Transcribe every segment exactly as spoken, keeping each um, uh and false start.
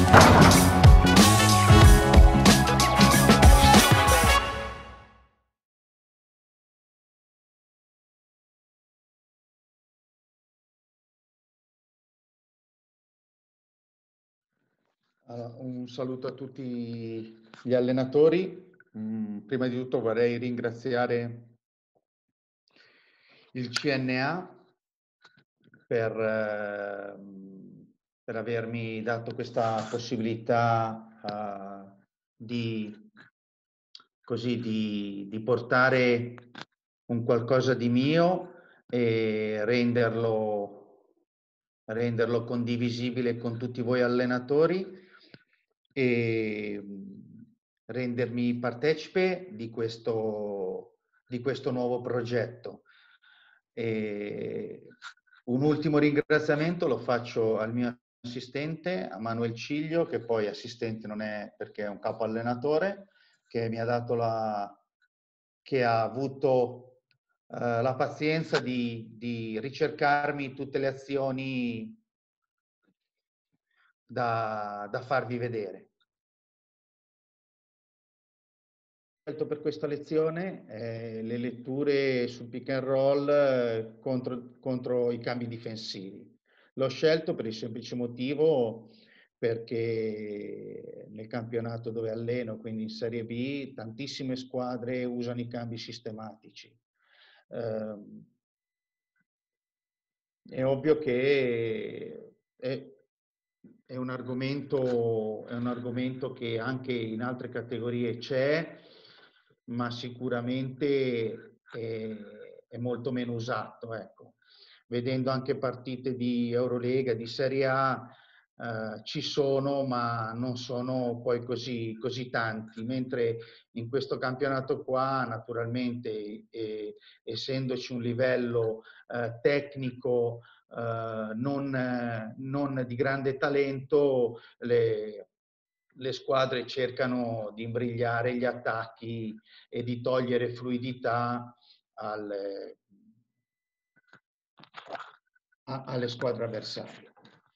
Allora, un saluto a tutti gli allenatori. Mm, prima di tutto vorrei ringraziare il C N A per, eh, per avermi dato questa possibilità eh, di, così, di, di portare un qualcosa di mio e renderlo, renderlo condivisibile con tutti voi allenatori e rendermi partecipe di questo, di questo nuovo progetto. E un ultimo ringraziamento lo faccio al mio assistente, a Manuel Ciglio, che poi assistente non è perché è un capo allenatore, che mi ha dato la, che ha avuto uh, la pazienza di, di ricercarmi tutte le azioni da, da farvi vedere. Scelto per questa lezione eh, le letture sul pick and roll eh, contro, contro i cambi difensivi. L'ho scelto per il semplice motivo perché nel campionato dove alleno, quindi in Serie B, tantissime squadre usano i cambi sistematici. Eh, è ovvio che è, è, un argomento, è un argomento che anche in altre categorie c'è, ma sicuramente è, è molto meno usato. Ecco. Vedendo anche partite di Eurolega, di Serie A, eh, ci sono, ma non sono poi così, così tanti, mentre in questo campionato qua, naturalmente, eh, essendoci un livello eh, tecnico eh, non, eh, non di grande talento, le, le squadre cercano di imbrigliare gli attacchi e di togliere fluidità alle, a, alle squadre avversarie.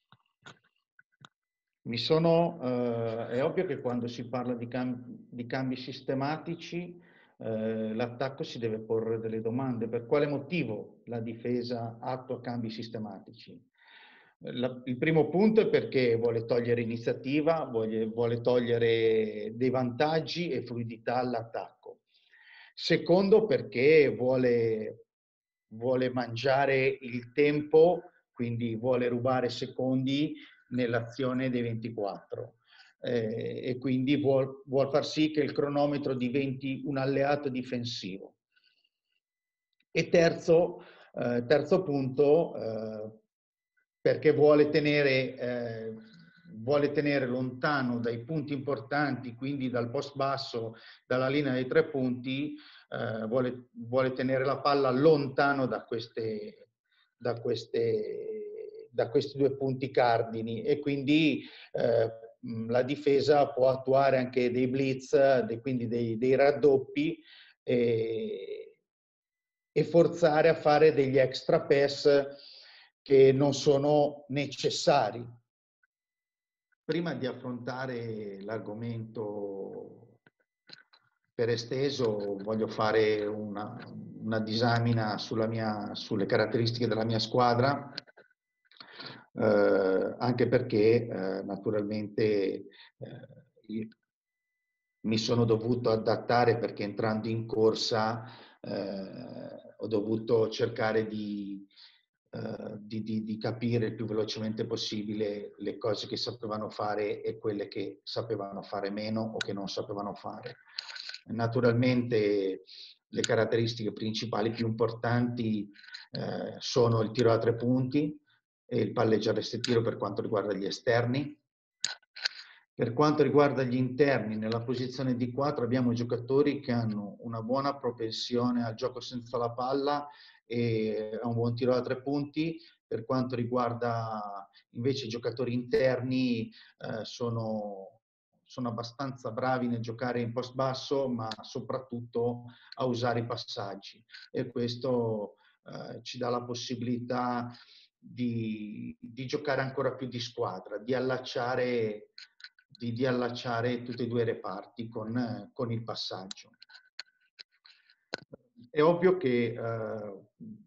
Mi sono, eh, è ovvio che quando si parla di, cam di cambi sistematici eh, l'attacco si deve porre delle domande. Per quale motivo la difesa attua cambi sistematici? La, il primo punto è perché vuole togliere iniziativa, vuole, vuole togliere dei vantaggi e fluidità all'attacco. Secondo, perché vuole, vuole mangiare il tempo, quindi vuole rubare secondi nell'azione dei ventiquattro eh, e quindi vuol, vuol far sì che il cronometro diventi un alleato difensivo. E terzo, eh, terzo punto, eh, perché vuole tenere, eh, vuole tenere lontano dai punti importanti, quindi dal post basso, dalla linea dei tre punti, eh, vuole, vuole tenere la palla lontano da queste, da queste, da questi due punti cardini e quindi eh, la difesa può attuare anche dei blitz, dei, quindi dei, dei raddoppi e, e forzare a fare degli extra pass che non sono necessari. Prima di affrontare l'argomento per esteso, voglio fare una, una disamina sulla mia, sulle caratteristiche della mia squadra, eh, anche perché eh, naturalmente eh, io mi sono dovuto adattare perché entrando in corsa eh, ho dovuto cercare di, eh, di, di, di capire il più velocemente possibile le cose che sapevano fare e quelle che sapevano fare meno o che non sapevano fare. Naturalmente le caratteristiche principali più importanti eh, sono il tiro a tre punti e il palleggiare e tiro per quanto riguarda gli esterni. Per quanto riguarda gli interni, nella posizione D quattro abbiamo giocatori che hanno una buona propensione al gioco senza la palla e a un buon tiro da tre punti. Per quanto riguarda invece i giocatori interni, eh, sono, sono abbastanza bravi nel giocare in post basso, ma soprattutto a usare i passaggi. E questo eh, ci dà la possibilità di, di giocare ancora più di squadra, di allacciare di, di allacciare tutti e due i reparti con, con il passaggio. È ovvio che eh,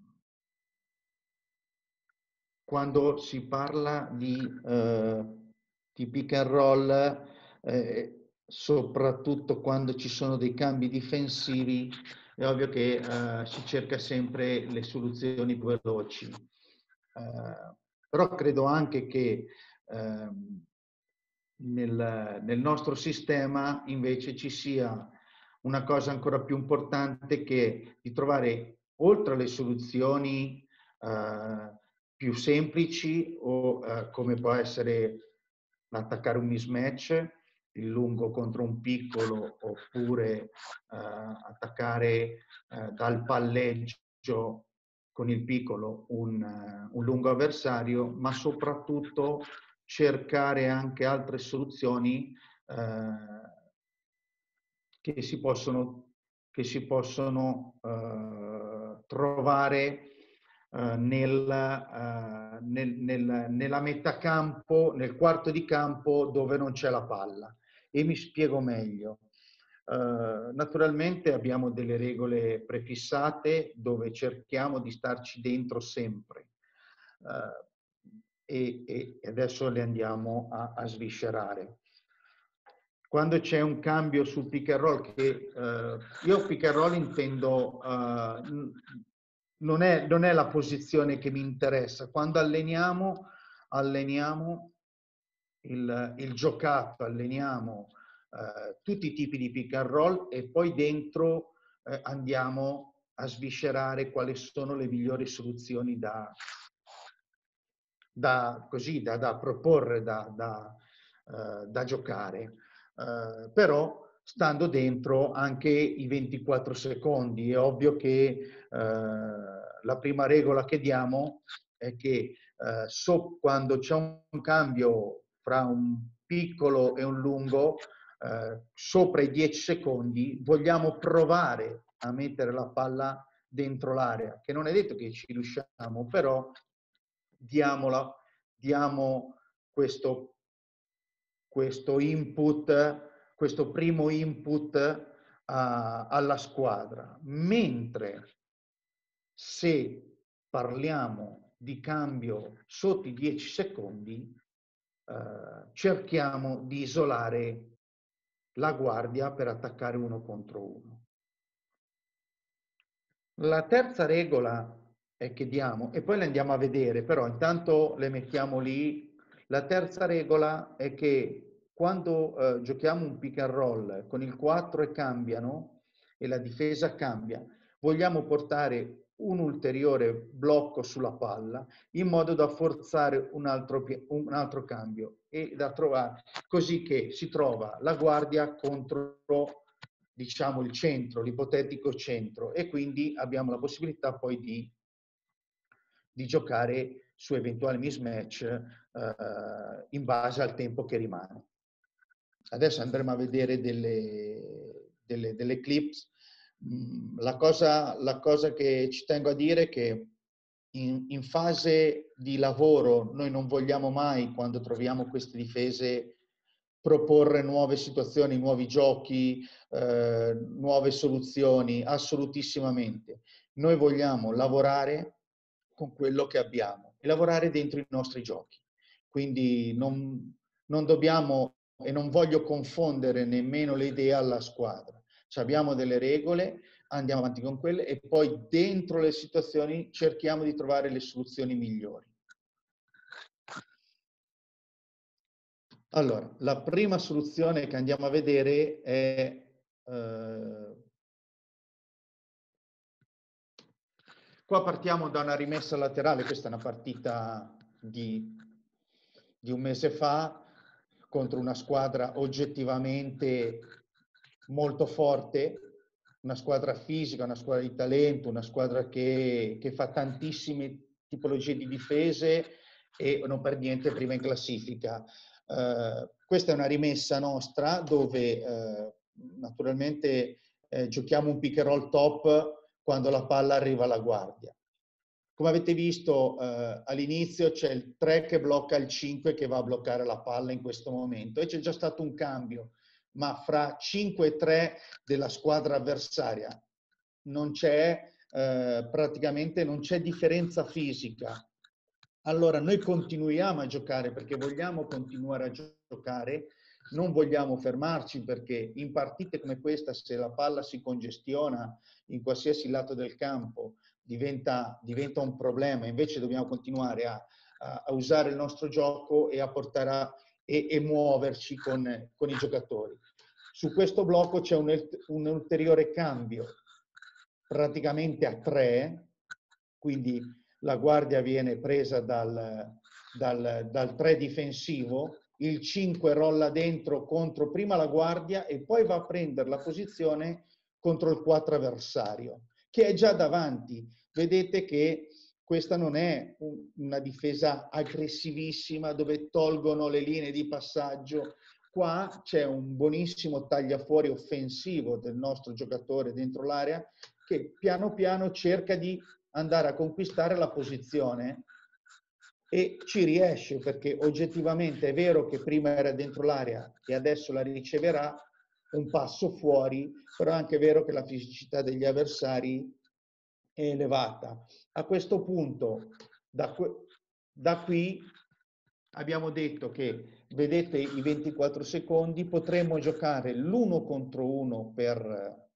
quando si parla di, eh, di pick and roll, eh, soprattutto quando ci sono dei cambi difensivi, è ovvio che eh, si cerca sempre le soluzioni più veloci. Eh, però credo anche che eh, nel, nel nostro sistema invece ci sia una cosa ancora più importante, che di trovare, oltre alle soluzioni eh, più semplici, o eh, come può essere attaccare un mismatch, il lungo contro un piccolo, oppure eh, attaccare eh, dal palleggio con il piccolo un, uh, un lungo avversario, ma soprattutto cercare anche altre soluzioni eh, che si possono, che si possono eh, trovare eh, nel, eh, nel, nel, nella metà campo, nel quarto di campo dove non c'è la palla. E mi spiego meglio. Uh, naturalmente abbiamo delle regole prefissate dove cerchiamo di starci dentro sempre uh, e, e adesso le andiamo a, a sviscerare. Quando c'è un cambio sul pick and roll, che uh, io pick and roll intendo non è, non è la posizione che mi interessa. Quando alleniamo, alleniamo il, il giocato, alleniamo Uh, tutti i tipi di pick and roll, e poi dentro uh, andiamo a sviscerare quali sono le migliori soluzioni da, da, così, da, da proporre, da, da, uh, da giocare. Uh, però stando dentro anche i ventiquattro secondi. È ovvio che la prima regola che diamo è che so, quando c'è un cambio fra un piccolo e un lungo, Uh, sopra i dieci secondi, vogliamo provare a mettere la palla dentro l'area, che non è detto che ci riusciamo, però diamola, diamo questo, questo input, questo primo input uh, alla squadra. Mentre se parliamo di cambio sotto i dieci secondi, uh, cerchiamo di isolare la guardia per attaccare uno contro uno. La terza regola è che diamo, e poi le andiamo a vedere, però intanto le mettiamo lì. La terza regola è che quando eh, giochiamo un pick and roll con il quattro e cambiano, e la difesa cambia, vogliamo portare un ulteriore blocco sulla palla in modo da forzare un altro, un altro cambio e da trovare, così che si trova la guardia contro, diciamo, il centro, l'ipotetico centro, e quindi abbiamo la possibilità poi di, di giocare su eventuali mismatch eh, in base al tempo che rimane. Adesso andremo a vedere delle, delle, delle clips. La cosa, la cosa che ci tengo a dire è che in, in fase di lavoro noi non vogliamo mai, quando troviamo queste difese, proporre nuove situazioni, nuovi giochi, eh, nuove soluzioni, assolutissimamente. Noi vogliamo lavorare con quello che abbiamo e lavorare dentro i nostri giochi. Quindi non, non dobbiamo, e non voglio confondere nemmeno le idee alla squadra. Cioè, abbiamo delle regole, andiamo avanti con quelle e poi dentro le situazioni cerchiamo di trovare le soluzioni migliori. Allora, la prima soluzione che andiamo a vedere è eh, qua partiamo da una rimessa laterale. Questa è una partita di, di un mese fa contro una squadra oggettivamente molto forte, una squadra fisica, una squadra di talento, una squadra che, che fa tantissime tipologie di difese e non per niente prima in classifica. Uh, questa è una rimessa nostra dove uh, naturalmente eh, giochiamo un pick and roll top quando la palla arriva alla guardia. come avete visto eh, all'inizio c'è il tre che blocca il cinque che va a bloccare la palla in questo momento e c'è già stato un cambio, ma fra cinque e tre della squadra avversaria non c'è eh, praticamente non c'è differenza fisica. Allora noi continuiamo a giocare perché vogliamo continuare a giocare, non vogliamo fermarci perché in partite come questa, se la palla si congestiona in qualsiasi lato del campo, diventa, diventa un problema. Invece dobbiamo continuare a, a, a usare il nostro gioco e a portare a, e, e muoverci con, con i giocatori. Su questo blocco c'è un, un ulteriore cambio, praticamente a tre, quindi la guardia viene presa dal, dal, dal tre difensivo, il cinque rolla dentro contro prima la guardia e poi va a prendere la posizione contro il quattro avversario, che è già davanti. Vedete che questa non è un, una difesa aggressivissima dove tolgono le linee di passaggio. Qua c'è un buonissimo tagliafuori offensivo del nostro giocatore dentro l'area che piano piano cerca di andare a conquistare la posizione e ci riesce perché oggettivamente è vero che prima era dentro l'area e adesso la riceverà un passo fuori, però è anche vero che la fisicità degli avversari è elevata. A questo punto, da, da qui abbiamo detto che, vedete i ventiquattro secondi, potremmo giocare l'uno contro uno per,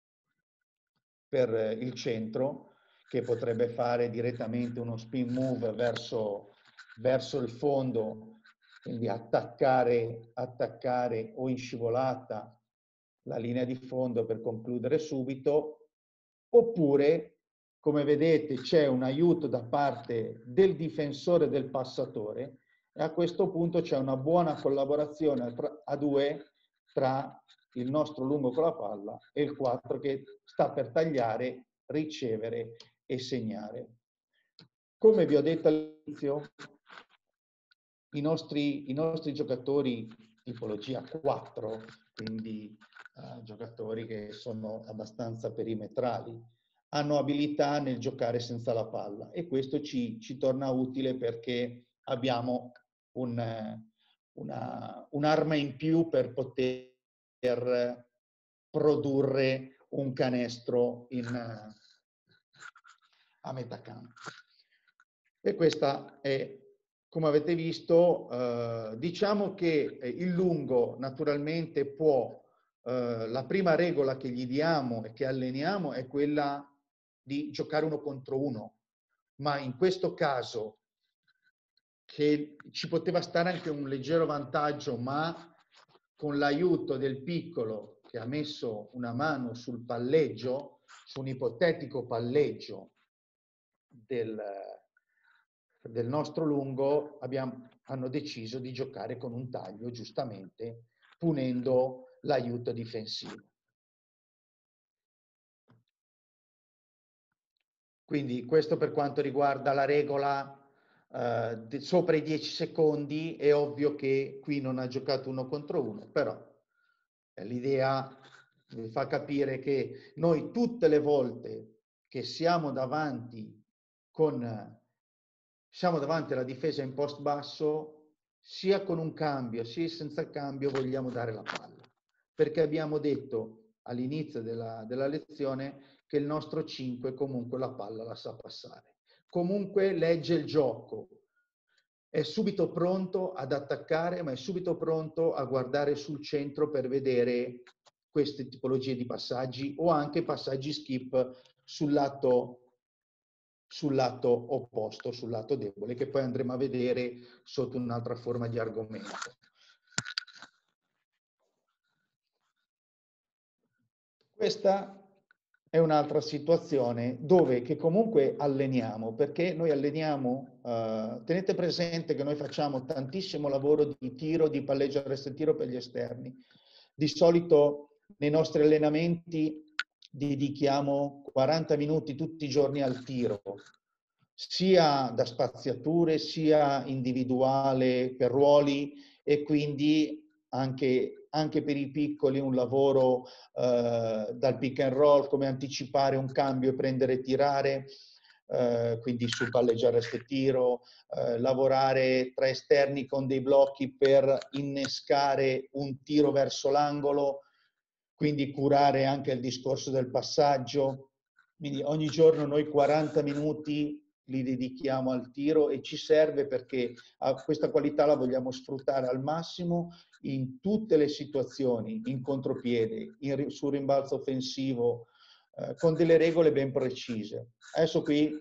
per il centro, che potrebbe fare direttamente uno spin move verso, verso il fondo, quindi attaccare, attaccare o in scivolata la linea di fondo per concludere subito, oppure, come vedete, c'è un aiuto da parte del difensore e del passatore e a questo punto c'è una buona collaborazione a due tra il nostro lungo con la palla e il quattro che sta per tagliare, ricevere e segnare. Come vi ho detto all'inizio, i nostri, i nostri giocatori tipologia quattro, quindi uh, giocatori che sono abbastanza perimetrali, hanno abilità nel giocare senza la palla e questo ci, ci torna utile perché abbiamo un, una, un'arma in più per poter produrre un canestro in, a metà campo. E questa è, come avete visto, eh, diciamo che il lungo naturalmente può, eh, la prima regola che gli diamo e che alleniamo è quella di giocare uno contro uno, ma in questo caso che ci poteva stare anche un leggero vantaggio, ma con l'aiuto del piccolo che ha messo una mano sul palleggio, su un ipotetico palleggio del, del nostro lungo, abbiamo, hanno deciso di giocare con un taglio, giustamente, punendo l'aiuto difensivo. Quindi questo per quanto riguarda la regola eh, sopra i dieci secondi, è ovvio che qui non ha giocato uno contro uno, però l'idea vi fa capire che noi tutte le volte che siamo davanti con siamo davanti alla difesa in post basso, sia con un cambio sia senza cambio vogliamo dare la palla, perché abbiamo detto all'inizio della, della lezione che il nostro cinque comunque la palla la sa passare, comunque legge il gioco, è subito pronto ad attaccare, ma è subito pronto a guardare sul centro per vedere queste tipologie di passaggi o anche passaggi skip sul lato sul lato opposto, sul lato debole, che poi andremo a vedere sotto un'altra forma di argomento. Questa è un'altra situazione dove che comunque alleniamo, perché noi alleniamo, eh, tenete presente che noi facciamo tantissimo lavoro di tiro, di palleggio arresto e tiro per gli esterni. Di solito nei nostri allenamenti dedichiamo quaranta minuti tutti i giorni al tiro, sia da spaziature, sia individuale per ruoli e quindi anche, anche per i piccoli un lavoro eh, dal pick and roll, come anticipare un cambio e prendere e tirare, eh, quindi sul palleggiare a tiro, eh, lavorare tra esterni con dei blocchi per innescare un tiro verso l'angolo, quindi curare anche il discorso del passaggio. Quindi ogni giorno noi quaranta minuti li dedichiamo al tiro e ci serve perché a questa qualità la vogliamo sfruttare al massimo in tutte le situazioni, in contropiede, in, sul rimbalzo offensivo, eh, con delle regole ben precise. Adesso qui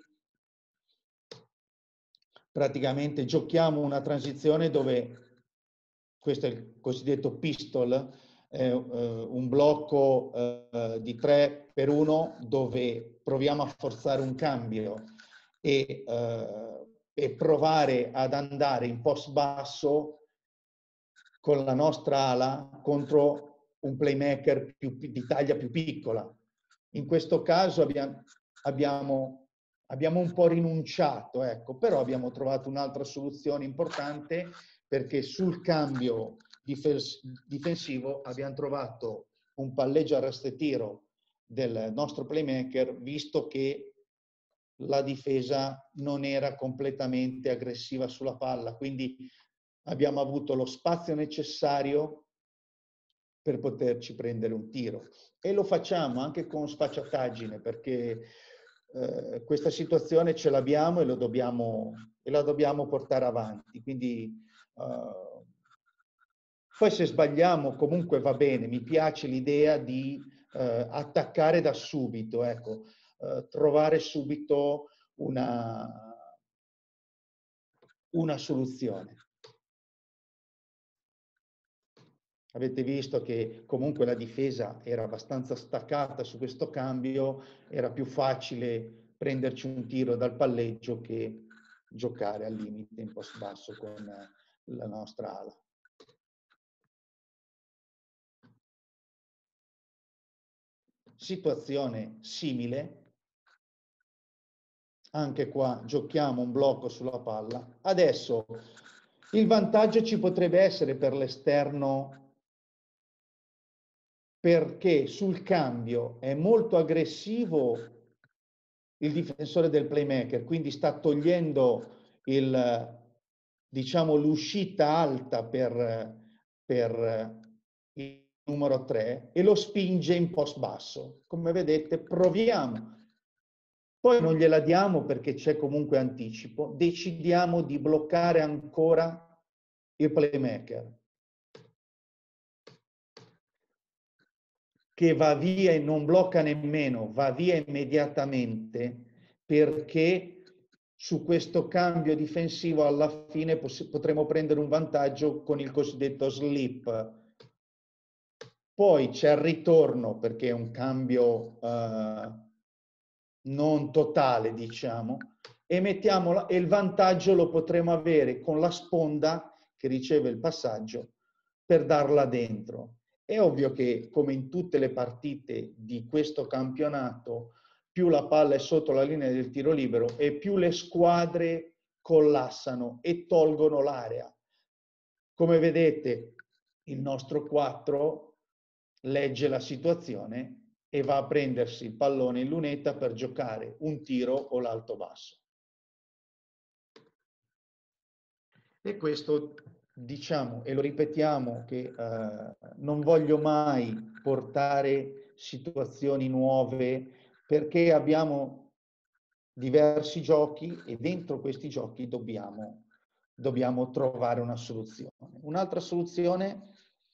praticamente giochiamo una transizione dove, questo è il cosiddetto pistol, è uh, un blocco uh, di tre per uno dove proviamo a forzare un cambio e, uh, e provare ad andare in post basso con la nostra ala contro un playmaker più, di taglia più piccola. In questo caso abbiamo, abbiamo, abbiamo un po' rinunciato, ecco, però abbiamo trovato un'altra soluzione importante perché sul cambio difensivo abbiamo trovato un palleggio arresto e tiro del nostro playmaker, visto che la difesa non era completamente aggressiva sulla palla, quindi abbiamo avuto lo spazio necessario per poterci prendere un tiro. E lo facciamo anche con sfacciataggine, perché eh, questa situazione ce l'abbiamo e, lo dobbiamo, e la dobbiamo portare avanti. Quindi uh, poi se sbagliamo comunque va bene, mi piace l'idea di uh, attaccare da subito, ecco, uh, trovare subito una, una soluzione. Avete visto che comunque la difesa era abbastanza staccata su questo cambio, era più facile prenderci un tiro dal palleggio che giocare al limite in post basso con la nostra ala. Situazione simile, anche qua giochiamo un blocco sulla palla. Adesso il vantaggio ci potrebbe essere per l'esterno perché sul cambio è molto aggressivo il difensore del playmaker, quindi sta togliendo il, diciamo, l'uscita alta per, per il numero tre e lo spinge in post basso. Come vedete, proviamo. Poi non gliela diamo perché c'è comunque anticipo. Decidiamo di bloccare ancora il playmaker, che va via e non blocca nemmeno, va via immediatamente, perché su questo cambio difensivo alla fine potremo prendere un vantaggio con il cosiddetto slip. Poi c'è il ritorno, perché è un cambio eh, non totale, diciamo, e, mettiamola, e il vantaggio lo potremo avere con la sponda che riceve il passaggio per darla dentro. È ovvio che, come in tutte le partite di questo campionato, più la palla è sotto la linea del tiro libero e più le squadre collassano e tolgono l'area. Come vedete, il nostro quattro legge la situazione e va a prendersi il pallone in lunetta per giocare un tiro o l'alto basso. E questo, diciamo, e lo ripetiamo, che eh, non voglio mai portare situazioni nuove perché abbiamo diversi giochi e dentro questi giochi dobbiamo, dobbiamo trovare una soluzione. Un'altra soluzione,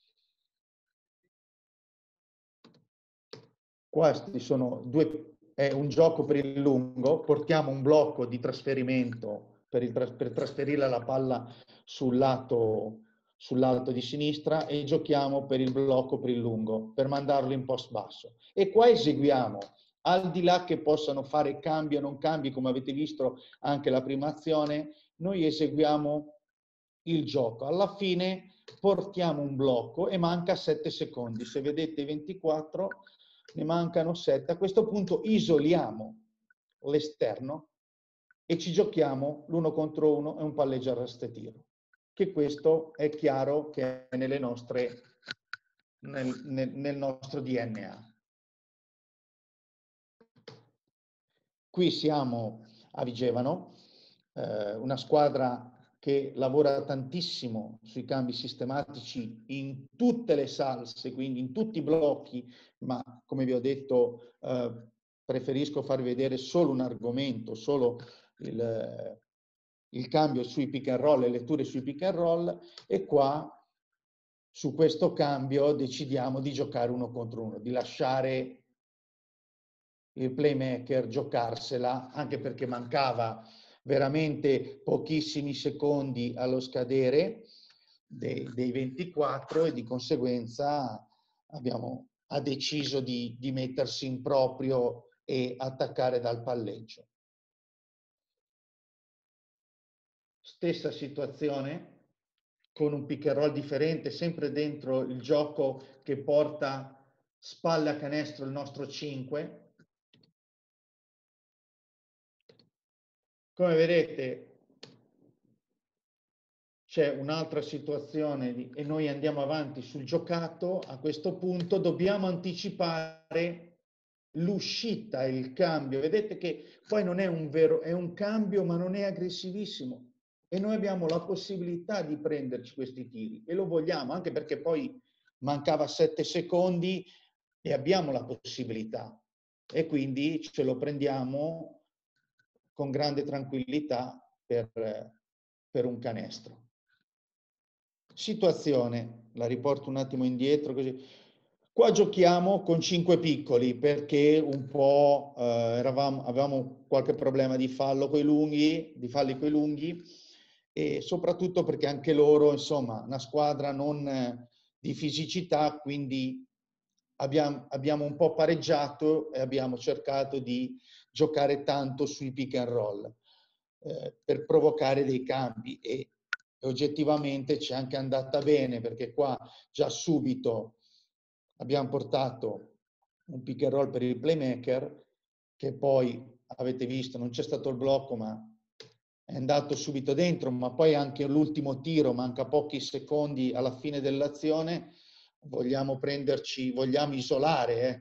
questi sono due, è un gioco per il lungo, portiamo un blocco di trasferimento per, il, per trasferire la palla sul lato, sull'alto di sinistra e giochiamo per il blocco per il lungo, per mandarlo in post basso. E qua eseguiamo, al di là che possano fare cambi o non cambi, come avete visto anche la prima azione, noi eseguiamo il gioco. Alla fine portiamo un blocco e manca sette secondi. Se vedete ventiquattro, ne mancano sette. A questo punto isoliamo l'esterno e ci giochiamo l'uno contro uno e un palleggio arresto e tiro. Che questo è chiaro che è nelle nostre, nel, nel, nel nostro D N A. Qui siamo a Vigevano, eh, una squadra che lavora tantissimo sui cambi sistematici in tutte le salse, quindi in tutti i blocchi, ma come vi ho detto eh, preferisco farvi vedere solo un argomento, solo il, il cambio sui pick and roll, le letture sui pick and roll, e qua su questo cambio decidiamo di giocare uno contro uno, di lasciare il playmaker giocarsela, anche perché mancava veramente pochissimi secondi allo scadere dei, dei ventiquattro, e di conseguenza abbiamo, ha deciso di, di mettersi in proprio e attaccare dal palleggio. Stessa situazione con un pick and roll differente, sempre dentro il gioco che porta spalle a canestro il nostro cinque. Come vedete c'è un'altra situazione di, e noi andiamo avanti sul giocato. A questo punto dobbiamo anticipare l'uscita, il cambio. Vedete che poi non è un vero, è un cambio, ma non è aggressivissimo. E noi abbiamo la possibilità di prenderci questi tiri e lo vogliamo, anche perché poi mancava sette secondi e abbiamo la possibilità. E quindi ce lo prendiamo con grande tranquillità per, per un canestro. Situazione, la riporto un attimo indietro così. Qua giochiamo con cinque piccoli perché un po' eh, eravamo, avevamo qualche problema di fallo coi lunghi, di falli coi lunghi, e soprattutto perché anche loro, insomma, una squadra non eh, di fisicità, quindi abbiamo, abbiamo un po' pareggiato e abbiamo cercato di giocare tanto sui pick and roll eh, per provocare dei cambi, e oggettivamente ci è anche andata bene, perché qua già subito abbiamo portato un pick and roll per il playmaker, che poi avete visto non c'è stato il blocco ma è andato subito dentro, ma poi anche l'ultimo tiro, manca pochi secondi alla fine dell'azione, vogliamo prenderci, vogliamo isolare eh.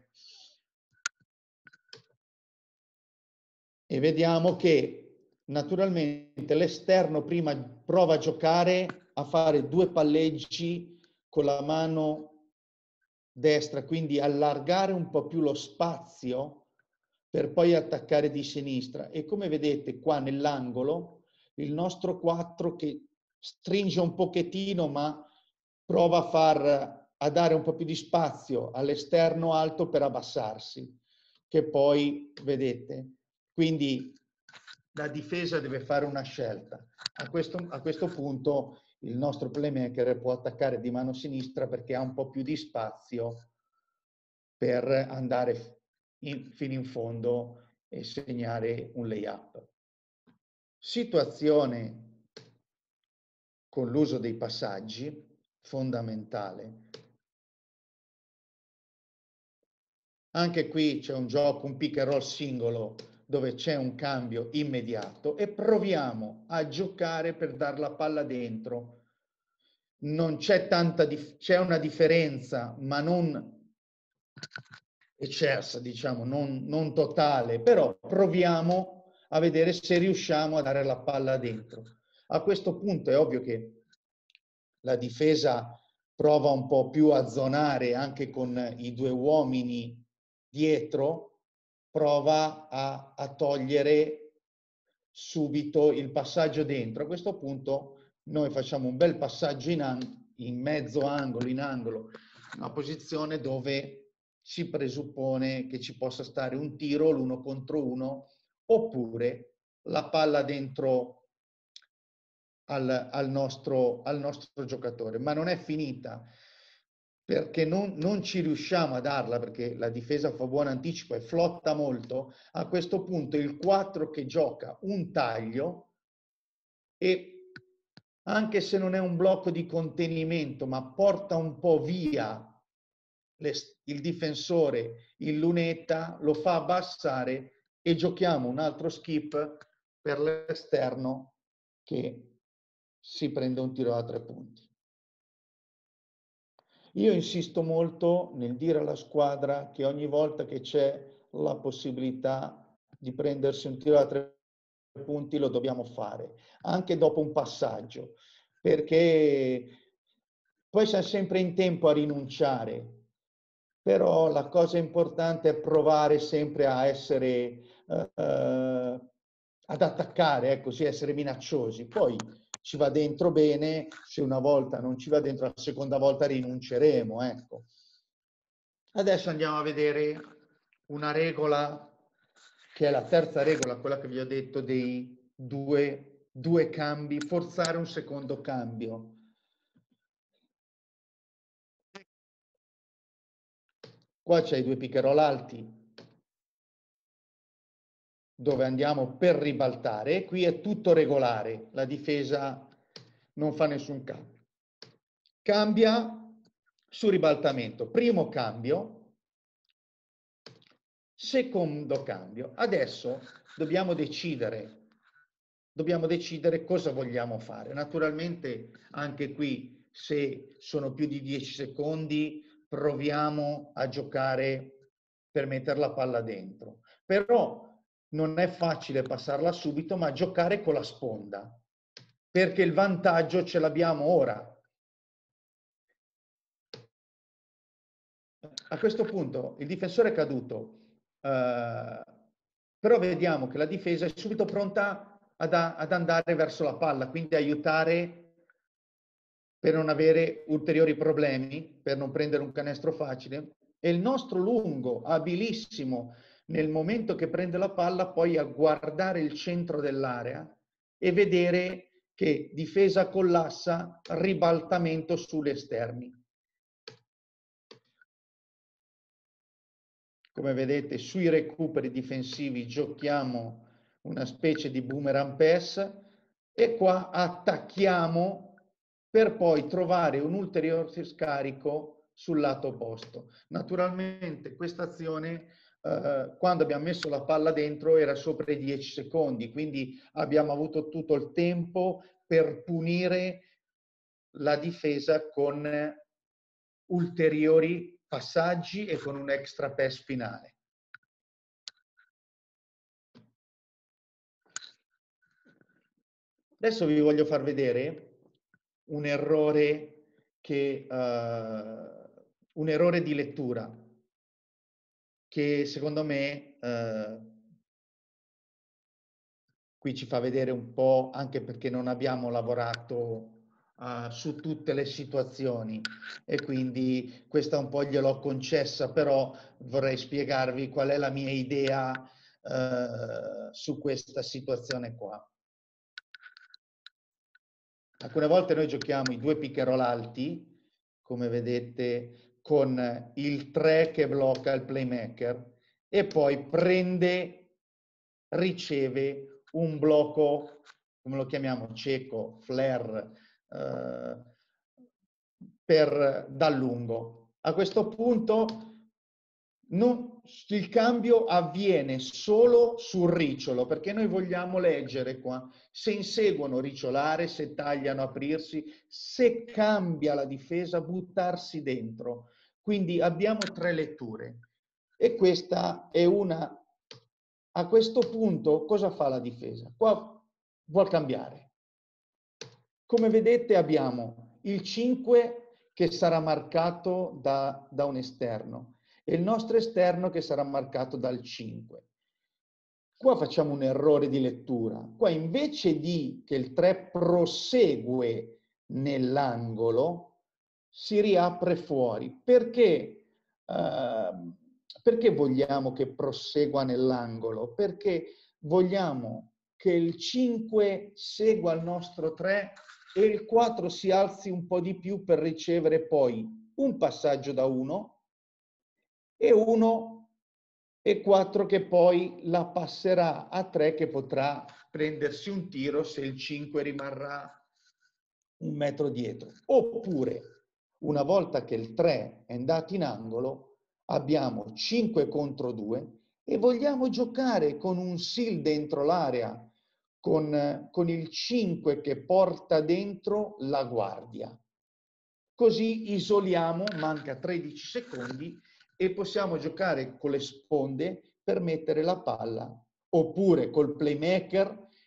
E vediamo che naturalmente l'esterno prima prova a giocare, a fare due palleggi con la mano destra, quindi allargare un po' più lo spazio per poi attaccare di sinistra. E come vedete qua nell'angolo il nostro quattro che stringe un pochettino, ma prova a far a dare un po' più di spazio all'esterno alto per abbassarsi, che poi vedete. Quindi la difesa deve fare una scelta. A questo, a questo punto il nostro playmaker può attaccare di mano sinistra perché ha un po' più di spazio per andare in, fino in fondo e segnare un layup. Situazione con l'uso dei passaggi, fondamentale. Anche qui c'è un gioco, un pick and roll singolo, dove c'è un cambio immediato e proviamo a giocare per dar la palla dentro. Non c'è tanta, c'è una differenza, ma non eccelsa, diciamo, non, non totale, però proviamo a vedere se riusciamo a dare la palla dentro. A questo punto è ovvio che la difesa prova un po' più a zonare anche con i due uomini dietro, prova a, a togliere subito il passaggio dentro. A questo punto noi facciamo un bel passaggio in, in mezzo angolo, in angolo, una posizione dove si presuppone che ci possa stare un tiro, l'uno contro uno, oppure la palla dentro al, al, nostro, al nostro giocatore. Ma non è finita, perché non, non ci riusciamo a darla, perché la difesa fa buon anticipo e flotta molto. A questo punto il quattro che gioca un taglio, e anche se non è un blocco di contenimento, ma porta un po' via le, il difensore in lunetta, lo fa abbassare e giochiamo un altro skip per l'esterno che si prende un tiro da tre punti. Io insisto molto nel dire alla squadra che ogni volta che c'è la possibilità di prendersi un tiro da tre punti lo dobbiamo fare, anche dopo un passaggio, perché poi siamo sempre in tempo a rinunciare, però la cosa importante è provare sempre a essere, eh, eh, ad attaccare, ecco, sì, essere minacciosi. Poi ci va dentro bene, se una volta non ci va dentro, la seconda volta rinunceremo, ecco. Adesso andiamo a vedere una regola, che è la terza regola, quella che vi ho detto dei due, due cambi, forzare un secondo cambio. Qua c'è i due piccherol alti, dove andiamo per ribaltare, qui è tutto regolare, la difesa non fa nessun cambio. Cambia su ribaltamento, primo cambio, secondo cambio. Adesso dobbiamo decidere, dobbiamo decidere cosa vogliamo fare. Naturalmente anche qui, se sono più di dieci secondi, proviamo a giocare per mettere la palla dentro. Però non è facile passarla subito, ma giocare con la sponda, perché il vantaggio ce l'abbiamo ora. A questo punto il difensore è caduto, eh, però vediamo che la difesa è subito pronta ad, ad andare verso la palla, quindi aiutare per non avere ulteriori problemi, per non prendere un canestro facile. E il nostro lungo, abilissimo, nel momento che prende la palla, poi a guardare il centro dell'area e vedere che difesa collassa, ribaltamento sugli esterni. Come vedete, sui recuperi difensivi giochiamo una specie di boomerang pass e qua attacchiamo per poi trovare un ulteriore scarico sul lato opposto. Naturalmente questa azione, eh, quando abbiamo messo la palla dentro, era sopra i dieci secondi, quindi abbiamo avuto tutto il tempo per punire la difesa con ulteriori passaggi e con un extra pass finale. Adesso vi voglio far vedere un errore che uh, un errore di lettura che secondo me uh, qui ci fa vedere un po', anche perché non abbiamo lavorato uh, su tutte le situazioni e quindi questa un po' gliel'ho concessa, però vorrei spiegarvi qual è la mia idea uh, su questa situazione qua. Alcune volte noi giochiamo i due pick and roll alti, come vedete, con il tre che blocca il playmaker e poi prende, riceve un blocco, come lo chiamiamo, cieco, flare, eh, per, dal lungo. A questo punto non, il cambio avviene solo sul ricciolo, perché noi vogliamo leggere qua se inseguono ricciolare, se tagliano aprirsi, se cambia la difesa buttarsi dentro. Quindi abbiamo tre letture e questa è una. A questo punto cosa fa la difesa? Qua vuol cambiare. Come vedete abbiamo il cinque che sarà marcato da, da un esterno e il nostro esterno che sarà marcato dal cinque. Qua facciamo un errore di lettura. Qua invece di che il tre prosegue nell'angolo, si riapre fuori. Perché? Uh, perché vogliamo che prosegua nell'angolo? Perché vogliamo che il cinque segua il nostro tre e il quattro si alzi un po' di più per ricevere poi un passaggio da uno e uno e quattro che poi la passerà a tre che potrà prendersi un tiro se il cinque rimarrà un metro dietro. Oppure, una volta che il tre è andato in angolo, abbiamo cinque contro due e vogliamo giocare con un seal dentro l'area, con, con il cinque che porta dentro la guardia. Così isoliamo, manca tredici secondi, e possiamo giocare con le sponde per mettere la palla, oppure col playmaker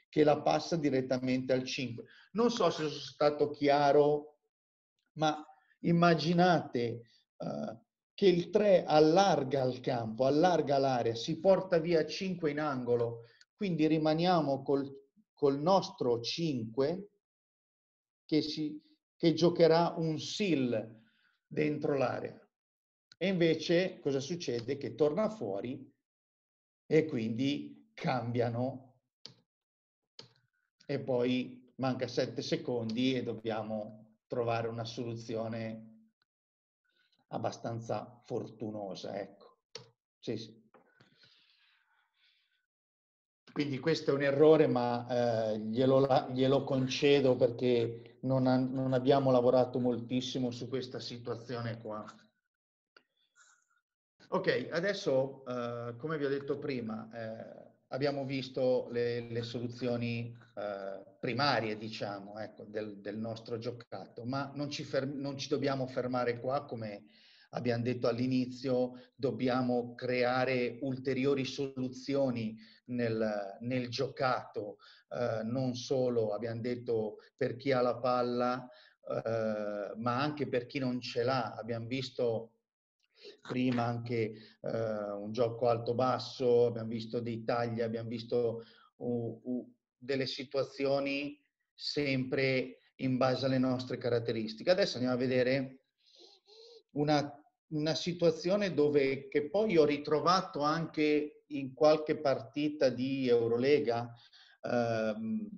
che la passa direttamente al cinque. Non so se sono stato chiaro, ma immaginate uh, che il tre allarga il campo, allarga l'area, si porta via cinque in angolo, quindi rimaniamo col, col nostro cinque che, si, che giocherà un seal dentro l'area. E invece cosa succede? Che torna fuori e quindi cambiano e poi manca sette secondi e dobbiamo trovare una soluzione abbastanza fortunosa, ecco. Sì, sì. Quindi questo è un errore, ma eh, glielo, glielo concedo perché non, ha, non abbiamo lavorato moltissimo su questa situazione qua. Ok, adesso, eh, come vi ho detto prima, eh, abbiamo visto le, le soluzioni eh, primarie, diciamo, ecco, del, del nostro giocato, ma non ci, non ci dobbiamo fermare qua, come abbiamo detto all'inizio, dobbiamo creare ulteriori soluzioni nel, nel giocato, eh, non solo, abbiamo detto, per chi ha la palla, eh, ma anche per chi non ce l'ha. Abbiamo visto prima anche eh, un gioco alto-basso, abbiamo visto dei tagli, abbiamo visto uh, uh, delle situazioni sempre in base alle nostre caratteristiche. Adesso andiamo a vedere una, una situazione dove, che poi ho ritrovato anche in qualche partita di Eurolega, ehm,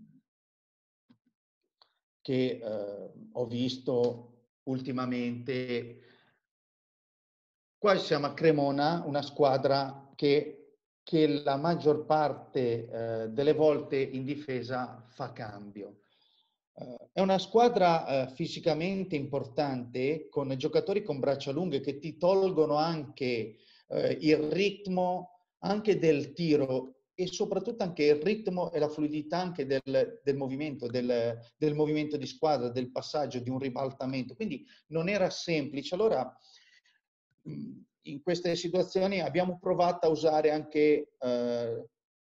che eh, ho visto ultimamente. Qua siamo a Cremona, una squadra che, che la maggior parte eh, delle volte in difesa fa cambio. Uh, è una squadra uh, fisicamente importante, con giocatori con braccia lunghe che ti tolgono anche uh, il ritmo anche del tiro e soprattutto anche il ritmo e la fluidità anche del, del movimento, del, del movimento di squadra, del passaggio, di un ribaltamento. Quindi non era semplice. Allora, in queste situazioni abbiamo provato a usare anche eh,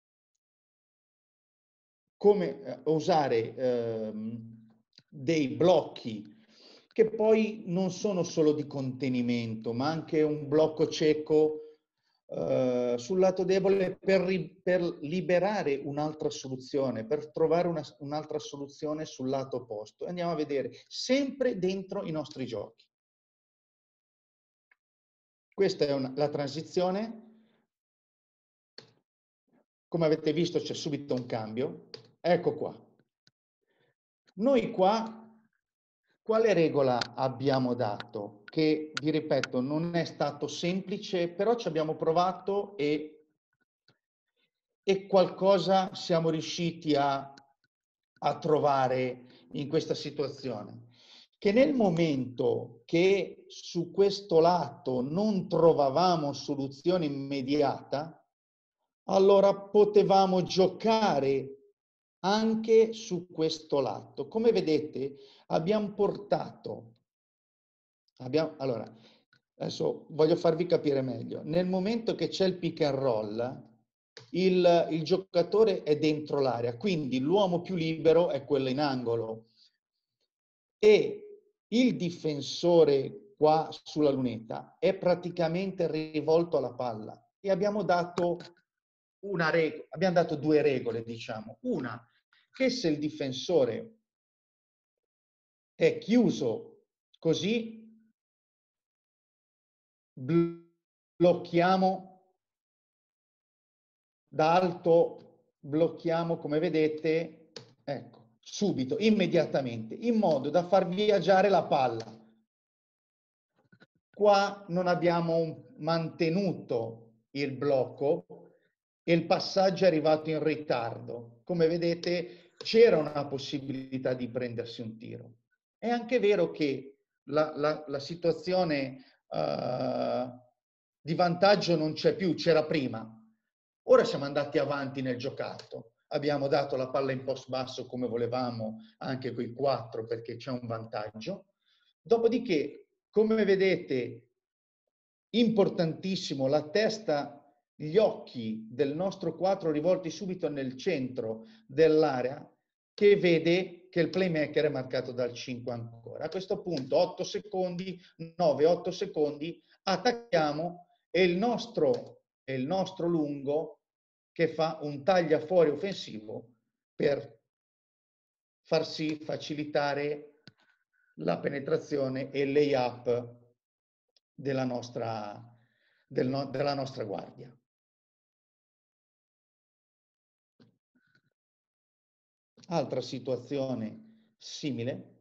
come eh, usare eh, dei blocchi che poi non sono solo di contenimento, ma anche un blocco cieco eh, sul lato debole per, per liberare un'altra soluzione, per trovare una, un'altra soluzione sul lato opposto. Andiamo a vedere sempre dentro i nostri giochi. Questa è una, la transizione. Come avete visto c'è subito un cambio. Ecco qua. Noi qua quale regola abbiamo dato? Che, vi ripeto, non è stato semplice, però ci abbiamo provato e, e qualcosa siamo riusciti a, a trovare in questa situazione. Che nel momento che su questo lato non trovavamo soluzione immediata, allora potevamo giocare anche su questo lato. Come vedete, abbiamo portato, abbiamo, allora, adesso voglio farvi capire meglio. Nel momento che c'è il pick and roll, il, il giocatore è dentro l'area, quindi l'uomo più libero è quello in angolo e il difensore qua sulla lunetta è praticamente rivolto alla palla e abbiamo dato una regola, abbiamo dato due regole, diciamo. Una, che se il difensore è chiuso così, blocchiamo da alto, blocchiamo come vedete, ecco, subito, immediatamente, in modo da far viaggiare la palla. Qua non abbiamo mantenuto il blocco e il passaggio è arrivato in ritardo. Come vedete c'era una possibilità di prendersi un tiro. È anche vero che la, la, la situazione uh, di vantaggio non c'è più, c'era prima. Ora siamo andati avanti nel giocato. Abbiamo dato la palla in post basso come volevamo, anche quei quattro perché c'è un vantaggio. Dopodiché, come vedete, importantissimo, la testa gli occhi del nostro quattro rivolti subito nel centro dell'area, che vede che il playmaker è marcato dal cinque ancora. A questo punto otto secondi, nove otto secondi, attacchiamo e il nostro, e il nostro lungo che fa un taglia fuori offensivo per far sì facilitare la penetrazione e il lay-up della nostra, del no, della nostra guardia. Altra situazione simile.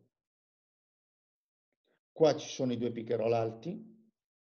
Qua ci sono i due pick and roll alti,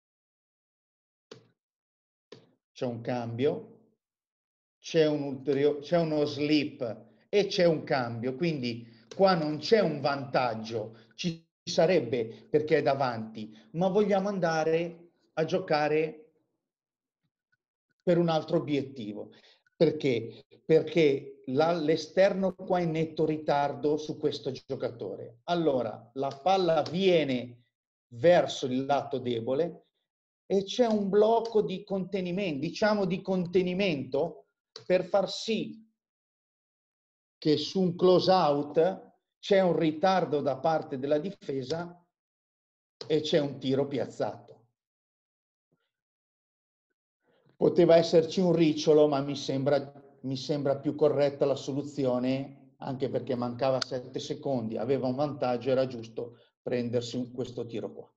c'è un cambio, c'è un ulteriore, c'è uno slip e c'è un cambio, quindi qua non c'è un vantaggio, ci sarebbe perché è davanti, ma vogliamo andare a giocare per un altro obiettivo. Perché? Perché l'esterno qua è in netto ritardo su questo giocatore. Allora, la palla viene verso il lato debole e c'è un blocco di contenimento, diciamo di contenimento, per far sì che su un close out c'è un ritardo da parte della difesa e c'è un tiro piazzato. Poteva esserci un ricciolo, ma mi sembra, mi sembra più corretta la soluzione, anche perché mancava sette secondi, aveva un vantaggio, era giusto prendersi questo tiro qua.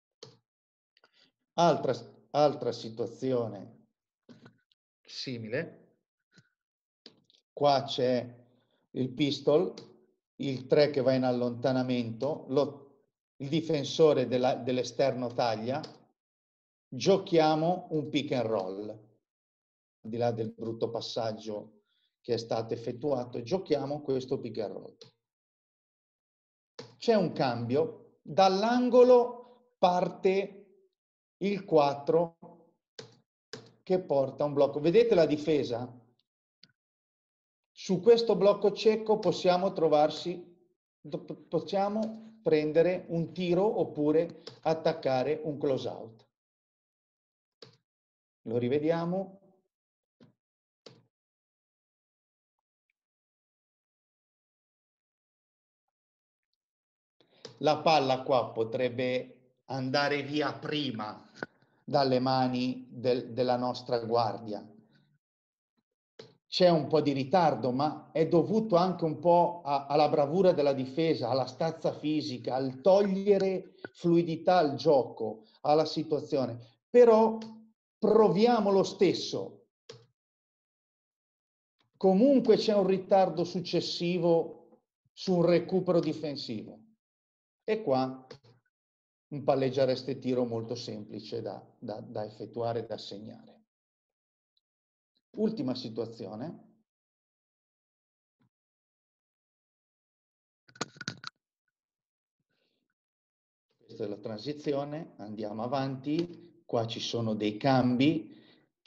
Altra, altra situazione simile, qua c'è il pistol, il tre che va in allontanamento, lo, il difensore dell'esterno taglia, giochiamo un pick and roll, al di là del brutto passaggio che è stato effettuato, giochiamo questo pick and roll. C'è un cambio, dall'angolo parte il quattro che porta un blocco. Vedete la difesa? Su questo blocco cieco possiamo trovarsi, possiamo prendere un tiro oppure attaccare un close out. Lo rivediamo. La palla qua potrebbe andare via prima dalle mani del, della nostra guardia. C'è un po' di ritardo, ma è dovuto anche un po' a, alla bravura della difesa, alla stazza fisica, al togliere fluidità al gioco, alla situazione. Però proviamo lo stesso. Comunque c'è un ritardo successivo su un recupero difensivo. E qua un palleggiare e tiro molto semplice da, da, da effettuare e da segnare. Ultima situazione. Questa è la transizione, andiamo avanti, qua ci sono dei cambi,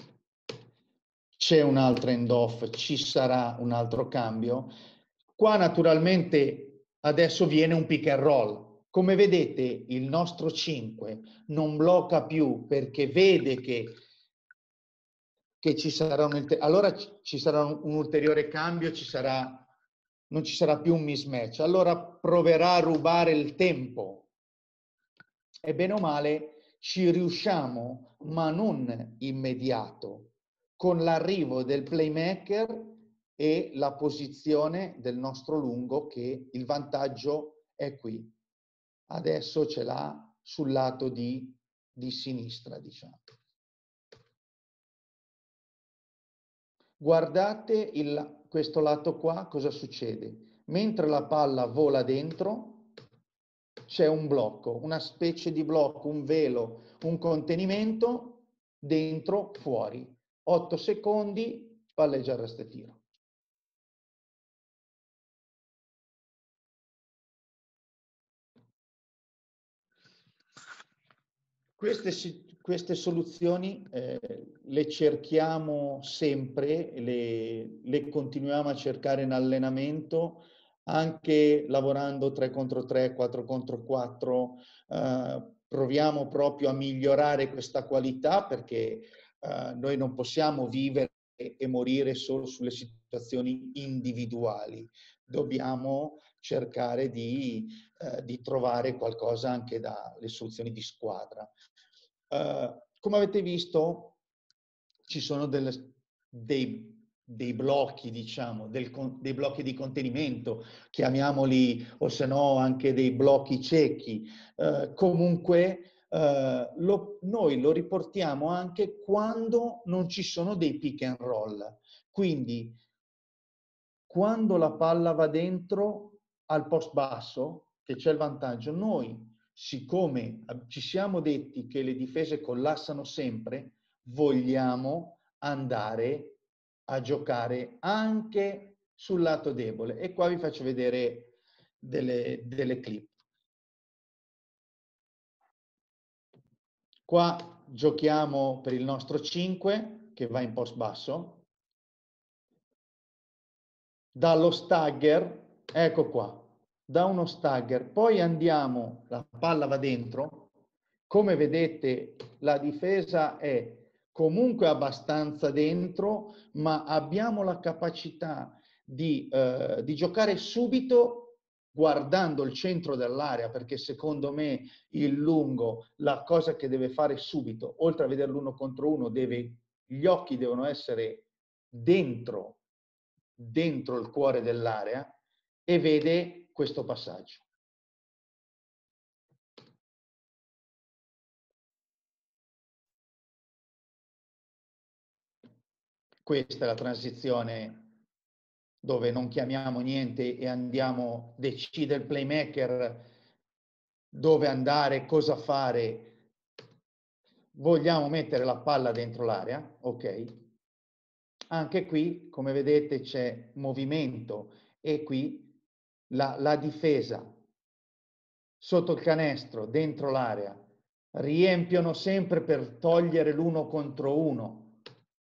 c'è un altro end-off, ci sarà un altro cambio. Qua naturalmente adesso viene un pick and roll. Come vedete il nostro cinque non blocca più perché vede che, che ci sarà un, allora ci sarà un ulteriore cambio, ci sarà, non ci sarà più un mismatch. Allora proverà a rubare il tempo. E bene o male ci riusciamo, ma non immediato, con l'arrivo del playmaker e la posizione del nostro lungo, che il vantaggio è qui. Adesso ce l'ha sul lato di, di sinistra, diciamo. Guardate il, questo lato qua, cosa succede? Mentre la palla vola dentro, c'è un blocco, una specie di blocco, un velo, un contenimento, dentro, fuori. otto secondi, palleggia arresto e tiro. Queste, queste soluzioni eh, le cerchiamo sempre, le, le continuiamo a cercare in allenamento, anche lavorando tre contro tre, quattro contro quattro, eh, proviamo proprio a migliorare questa qualità perché eh, noi non possiamo vivere e morire solo sulle situazioni individuali, dobbiamo cercare di, eh, di trovare qualcosa anche dalle soluzioni di squadra. Eh, come avete visto, ci sono delle, dei, dei blocchi, diciamo, del, dei blocchi di contenimento, chiamiamoli, o se no anche dei blocchi ciechi. Eh, comunque eh, lo, noi lo riportiamo anche quando non ci sono dei pick and roll. Quindi quando la palla va dentro al post basso, che c'è il vantaggio, noi, siccome ci siamo detti che le difese collassano sempre, vogliamo andare a giocare anche sul lato debole. E qua vi faccio vedere delle, delle clip. Qua giochiamo per il nostro cinque, che va in post basso. Dallo stagger, ecco qua, da uno stagger, poi andiamo, la palla va dentro, come vedete la difesa è comunque abbastanza dentro, ma abbiamo la capacità di, eh, di giocare subito guardando il centro dell'area, perché secondo me il lungo, la cosa che deve fare subito, oltre a vedere l'uno contro uno, deve, gli occhi devono essere dentro dentro il cuore dell'area e vede questo passaggio. Questa è la transizione dove non chiamiamo niente e andiamo, decide il playmaker dove andare, cosa fare. Vogliamo mettere la palla dentro l'area, ok? Anche qui, come vedete, c'è movimento e qui la, la difesa sotto il canestro, dentro l'area, riempiono sempre per togliere l'uno contro uno.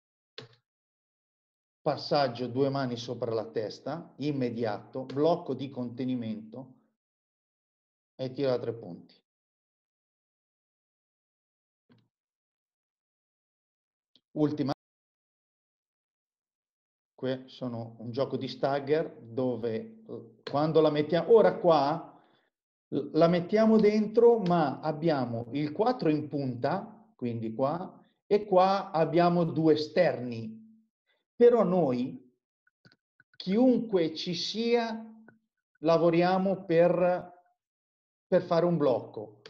Passaggio due mani sopra la testa, immediato, blocco di contenimento e tiro a tre punti. Ultima. Qui sono un gioco di stagger dove quando la mettiamo, ora qua la mettiamo dentro, ma abbiamo il quattro in punta, quindi qua, e qua abbiamo due esterni. Però noi, chiunque ci sia, lavoriamo per, per fare un blocco.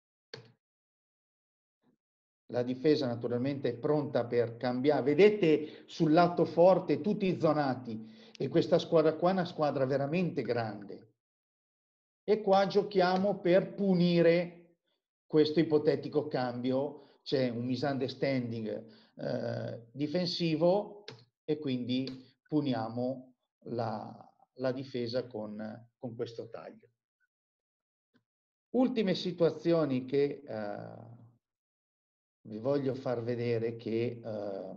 La difesa naturalmente è pronta per cambiare. Vedete sul lato forte tutti zonati e questa squadra qua è una squadra veramente grande. E qua giochiamo per punire questo ipotetico cambio. C'è un misunderstanding eh, difensivo e quindi puniamo la, la difesa con, con questo taglio. Ultime situazioni che eh, vi voglio far vedere che eh,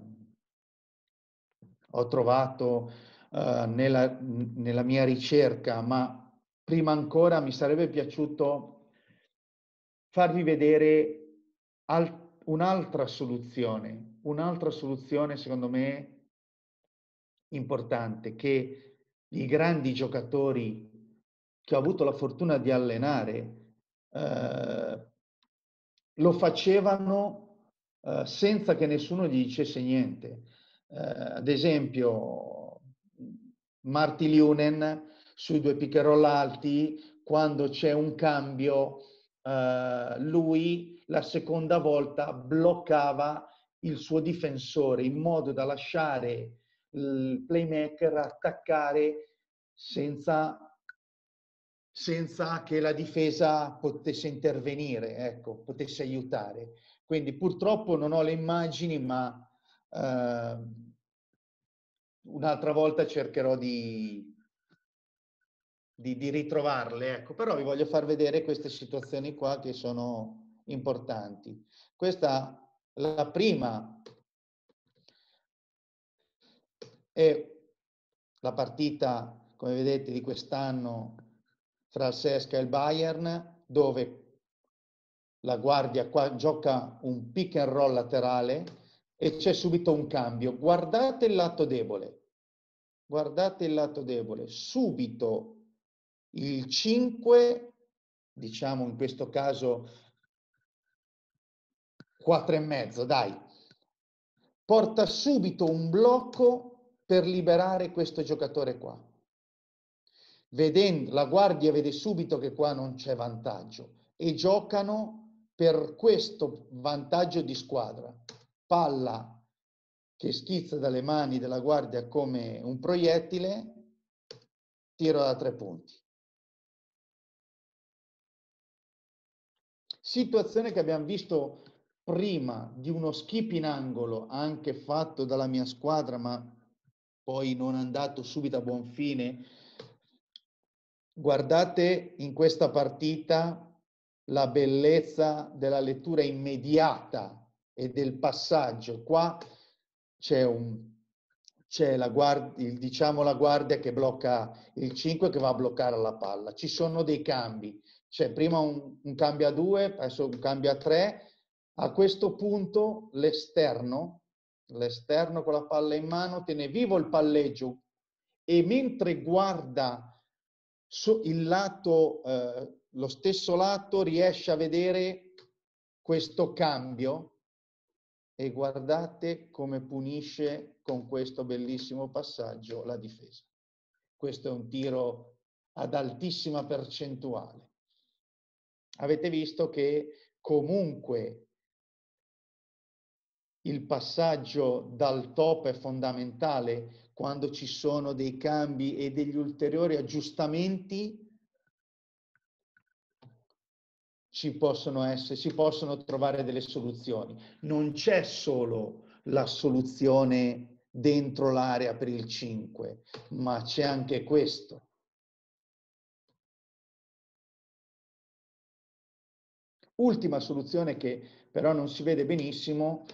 ho trovato eh, nella, nella mia ricerca, ma prima ancora mi sarebbe piaciuto farvi vedere un'altra soluzione, un'altra soluzione secondo me importante, che i grandi giocatori che ho avuto la fortuna di allenare eh, lo facevano eh, senza che nessuno gli dicesse niente. Eh, ad esempio, Marty Lunen sui due pick and roll alti, quando c'è un cambio, eh, lui la seconda volta bloccava il suo difensore in modo da lasciare il playmaker attaccare senza, senza che la difesa potesse intervenire, ecco, potesse aiutare. Quindi purtroppo non ho le immagini, ma eh, un'altra volta cercherò di, di, di ritrovarle. Ecco. Però vi voglio far vedere queste situazioni qua che sono importanti. Questa la prima è la partita, come vedete, di quest'anno tra il C S K A e il Bayern, dove la guardia qua gioca un pick and roll laterale, e c'è subito un cambio. Guardate il lato debole, guardate il lato debole, subito il cinque, diciamo in questo caso quattro e mezzo, dai, porta subito un blocco per liberare questo giocatore qua. Vedendo, la guardia vede subito che qua non c'è vantaggio e giocano per questo vantaggio di squadra. Palla che schizza dalle mani della guardia come un proiettile, tiro da tre punti. Situazione che abbiamo visto prima di uno skip in angolo, anche fatto dalla mia squadra, ma poi non andato subito a buon fine. Guardate in questa partita la bellezza della lettura immediata e del passaggio. Qua c'è un c'è la guardia, diciamo la guardia che blocca il cinque che va a bloccare la palla. Ci sono dei cambi. C'è prima un, un cambio a due, adesso un cambio a tre. A questo punto l'esterno, l'esterno con la palla in mano, tiene vivo il palleggio e mentre guarda il lato, eh, lo stesso lato, riesce a vedere questo cambio e guardate come punisce con questo bellissimo passaggio la difesa. Questo è un tiro ad altissima percentuale. Avete visto che comunque il passaggio dal top è fondamentale quando ci sono dei cambi e degli ulteriori aggiustamenti. Ci possono essere, si possono trovare delle soluzioni. Non c'è solo la soluzione dentro l'area per il cinque, ma c'è anche questo. Ultima soluzione che però non si vede benissimo.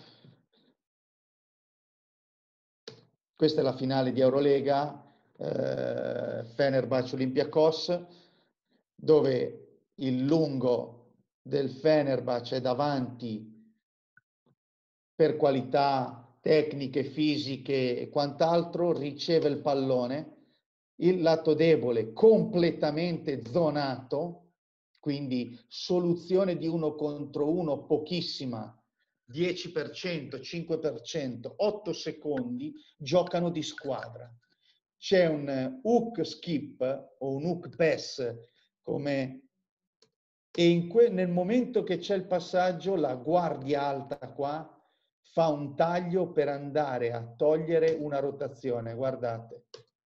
Questa è la finale di Eurolega, eh, Fenerbahce Olympiacos, dove il lungo del Fenerbahce è davanti per qualità tecniche, fisiche e quant'altro, riceve il pallone, il lato debole completamente zonato, quindi soluzione di uno contro uno pochissima, dieci per cento, cinque per cento, otto secondi, giocano di squadra. C'è un hook skip o un hook pass come... E in que, nel momento che c'è il passaggio, la guardia alta qua fa un taglio per andare a togliere una rotazione, guardate.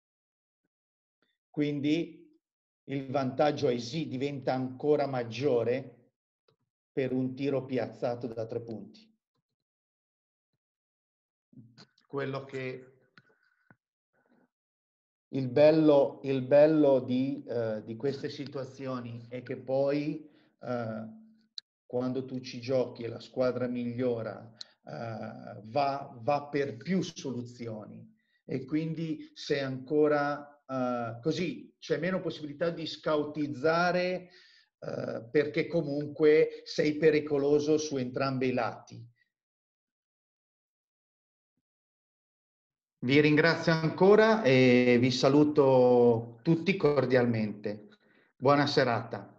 Quindi il vantaggio ai sì diventa ancora maggiore per un tiro piazzato da tre punti. Quello che il bello, il bello di, eh, di queste situazioni è che poi eh, quando tu ci giochi e la squadra migliora, eh, va, va per più soluzioni e quindi sei ancora eh, così, c'è meno possibilità di scautizzare eh, perché comunque sei pericoloso su entrambi i lati. Vi ringrazio ancora e vi saluto tutti cordialmente. Buona serata.